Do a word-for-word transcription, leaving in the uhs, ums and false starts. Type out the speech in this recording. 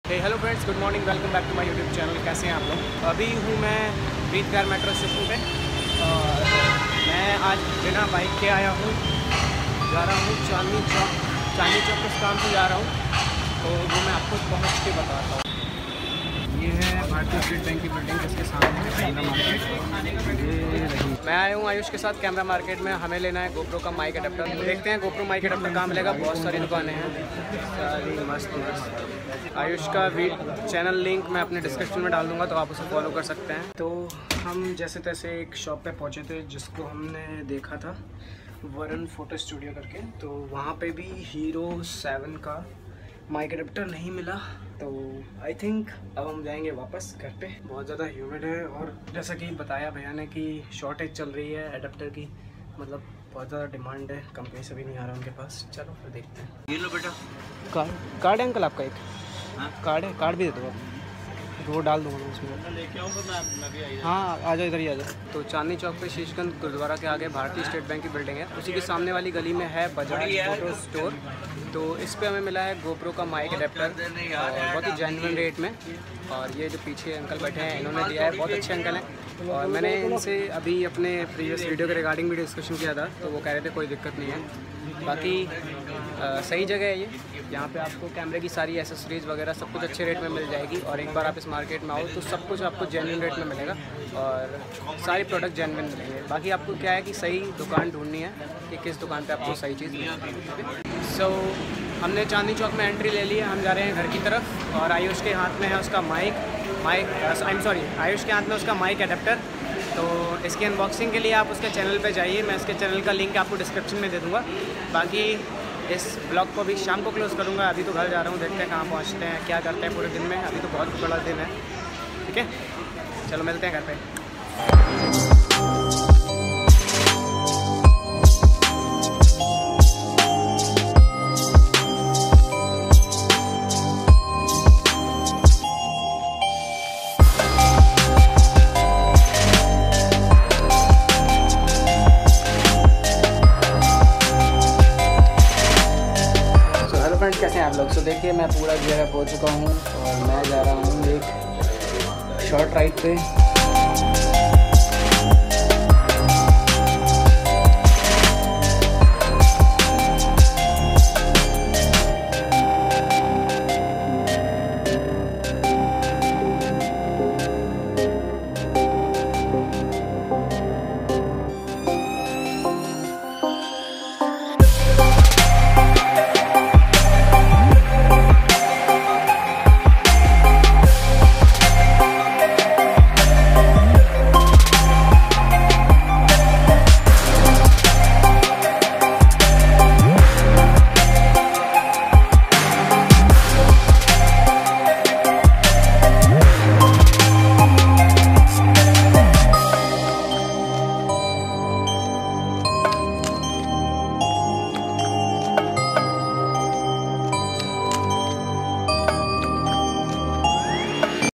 Hey hello friends, good morning, welcome back to my YouTube channel. कैसे हैं आप लोग? अभी हूँ मैं प्रीतगार मेट्रो स्टेशन पे और मैं आज बिना बाइक के आया हूँ। जा रहा हूँ चांदनी चौक। चांदनी चौक उस काम से जा रहा हूँ, तो वो मैं आपको पहुँच के बताता हूँ। ये है भारतीय स्टेट बैंक की बिल्डिंग, जिसके सामने है कैमरा मार्केट। ये रही। मैं आया हूँ आयुष के साथ कैमरा मार्केट में। हमें लेना है गोप्रो का माइक अडेप्टर। देखते हैं गोप्रो माइक अडेप्टर कहाँ मिलेगा। बहुत सारी दुकानें हैं, सारी मस्त मस्त। आयुष का वी चैनल लिंक मैं अपने डिस्क्रिप्शन में डाल दूँगा, तो आप उसे फॉलो कर सकते हैं। तो हम जैसे तैसे एक शॉप पे पहुँचे थे जिसको हमने देखा था, वरुण फोटो स्टूडियो करके। तो वहाँ पे भी हीरो सेवन का माइक अडेप्टर नहीं मिला, तो आई थिंक अब हम जाएंगे वापस घर पे। बहुत ज़्यादा ह्यूमिड है और जैसा कि बताया भैया ने कि शॉर्टेज चल रही है एडेप्टर की, मतलब बहुत ज़्यादा डिमांड है, कंपनी से भी नहीं आ रहा उनके पास। चलो फिर देखते हैं। ये लो बेटा, कार्ड कार्ड है अंकल आपका? एक हाँ? कार्ड है, कार्ड भी दे दो आप, वो डाल दूँगा उसमें। लेके आऊँ तो मैं हाँ आ जाओ, इधर ही आ जाओ। तो चांदनी चौक पे शीशगंज गुरुद्वारा के आगे भारतीय स्टेट बैंक की बिल्डिंग है, उसी के सामने वाली गली में है बजाज फोटो स्टोर। तो इस पे हमें मिला है गोप्रो का माइक अडेप्टर बहुत ही जेन्युइन रेट में। और ये जो पीछे अंकल बैठे हैं, इन्होंने दिया है, बहुत अच्छे अंकल हैं। और मैंने इनसे अभी अपने प्रीवियस वीडियो के रिगार्डिंग भी डिस्कशन किया था, तो वो कह रहे थे कोई दिक्कत नहीं है। बाकी आ, सही जगह है ये। यहाँ पे आपको कैमरे की सारी एसेसरीज़ वगैरह सब कुछ अच्छे रेट में मिल जाएगी। और एक बार आप इस मार्केट में आओ तो सब कुछ आपको जेन्युइन रेट में मिलेगा और सारी प्रोडक्ट जेन्युइन मिलेंगे। बाकी आपको क्या है कि सही दुकान ढूंढनी है कि किस दुकान पे आपको सही चीज़ मिलेगी। सो हमने चांदनी चौक में एंट्री ले ली है, हम जा रहे हैं घर की तरफ। और आयुष के हाथ में है उसका mic mic I am sorry Ayush के हाथ में उसका माइक अडेप्टर। तो इसकी अनबॉक्सिंग के लिए आप उसके चैनल पे जाइए, मैं इसके चैनल का लिंक आपको डिस्क्रिप्शन में दे दूँगा। बाकी इस ब्लॉग को अभी शाम को क्लोज़ करूँगा। अभी तो घर जा रहा हूँ, देखते हैं कहाँ पहुँचते हैं, क्या करते हैं पूरे दिन में। अभी तो बहुत बड़ा दिन है, ठीक है। चलो मिलते हैं घर पे। फ्रेंड्स, कैसे हैं आप लोग? सो देखिए, मैं पूरा जगह पहुंच चुका हूं और मैं जा रहा हूं एक शॉर्ट राइड पे।